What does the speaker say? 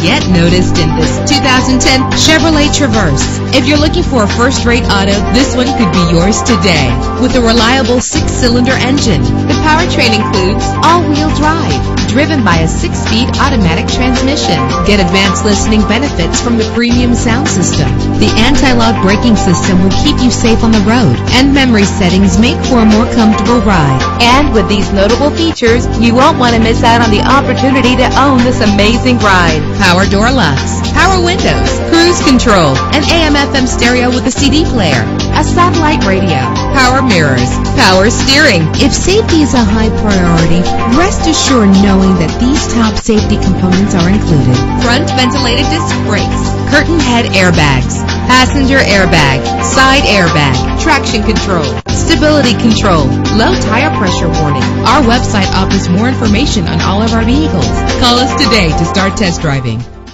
get noticed in this 2010 Chevrolet Traverse. If you're looking for a first-rate auto, this one could be yours today. With a reliable 6-cylinder engine, the powertrain includes all-wheel drive, driven by a 6-speed automatic transmission. Get advanced listening benefits from the premium sound system. The anti-lock braking system will keep you safe on the road, and memory settings make for a more comfortable ride. And with these notable features, you won't want to miss out on the opportunity to own this amazing ride. Power door locks, power windows, cruise control, an AM/FM stereo with a CD player, a satellite radio, power mirrors, power steering. If safety is a high priority, rest assured knowing that these top safety components are included. Front ventilated disc brakes, curtain head airbags, passenger airbag, side airbag, traction control, stability control, low tire pressure warning. Our website offers more information on all of our vehicles. Call us today to start test driving.